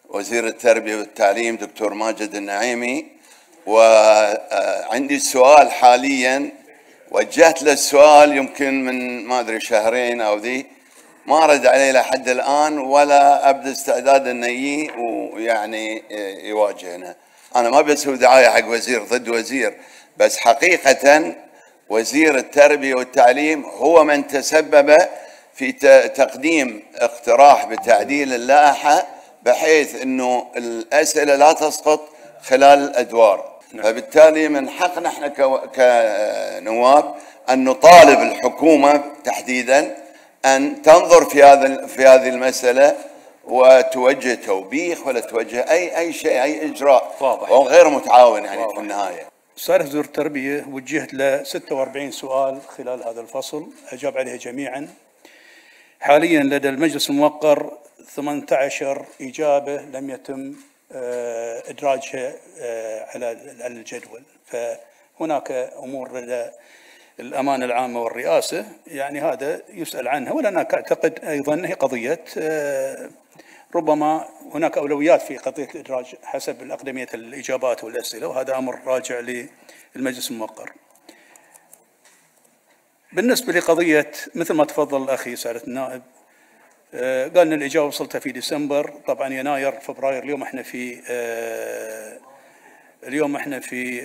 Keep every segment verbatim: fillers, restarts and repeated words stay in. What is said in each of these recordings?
وزير التربية والتعليم دكتور ماجد النعيمي. وعندي سؤال حاليا وجهت له السؤال يمكن من ما أدري شهرين أو ذي، ما رد عليه لحد الآن ولا أبدأ استعداد أنه يجي ويعني يواجهنا. أنا ما بسوي دعاية حق وزير ضد وزير، بس حقيقة وزير التربية والتعليم هو من تسبب في تقديم اقتراح بتعديل اللائحة بحيث أنه الأسئلة لا تسقط خلال الأدوار. فبالتالي من حقنا احنا كنواب أن نطالب الحكومة تحديدا أن تنظر في هذا في هذه المسألة وتوجه توبيخ ولا توجه أي أي شيء أي إجراء واضح وغير متعاون يعني واضح. في النهاية سؤال وزير التربية وجهت له ستة وأربعين سؤال خلال هذا الفصل، أجاب عليه جميعا. حاليا لدى المجلس الموقر ثمانية عشر إجابة لم يتم إدراجها على الجدول، فهناك أمور لدى الأمانة العامة والرئاسة يعني هذا يسأل عنها، ولأنا أعتقد أيضا هي قضية ربما هناك أولويات في قضية الإدراج حسب الأقدمية الإجابات والأسئلة، وهذا أمر راجع للمجلس الموقر. بالنسبة لقضية مثل ما تفضل أخي سعادة النائب، قال أن الإجابة وصلتها في ديسمبر، طبعا يناير فبراير اليوم احنا في اليوم احنا في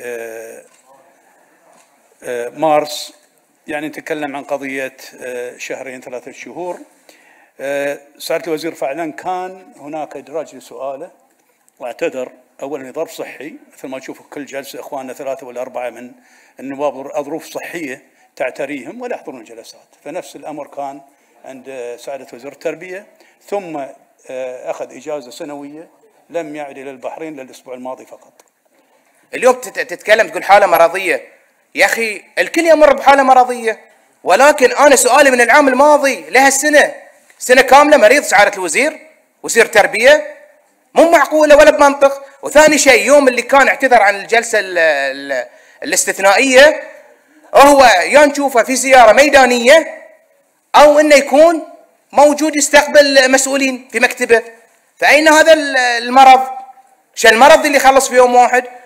مارس، يعني نتكلم عن قضية شهرين ثلاثة شهور. سعادة الوزير فعلا كان هناك إدراج لسؤاله واعتذر أولا لظرف صحي، مثل ما تشوفوا كل جلسة إخواننا ثلاثة ولا أربعة من النواب ظروف صحية تعتريهم ولا يحضرون الجلسات، فنفس الأمر كان عند سعادة وزير التربية، ثم أخذ إجازة سنوية لم يعد إلى البحرين للأسبوع الماضي فقط. اليوم تتكلم تقول حالة مرضية، يا أخي الكل يمر بحالة مرضية، ولكن أنا سؤالي من العام الماضي لهالسنة سنة كاملة مريض سعادة الوزير وزير تربية، مو معقولة ولا بمنطق. وثاني شيء يوم اللي كان اعتذر عن الجلسة ال ال الاستثنائية هو يا نشوفه في زيارة ميدانية أو إنه يكون موجود يستقبل مسؤولين في مكتبه، فأين هذا المرض؟ شو المرض اللي خلص في يوم واحد؟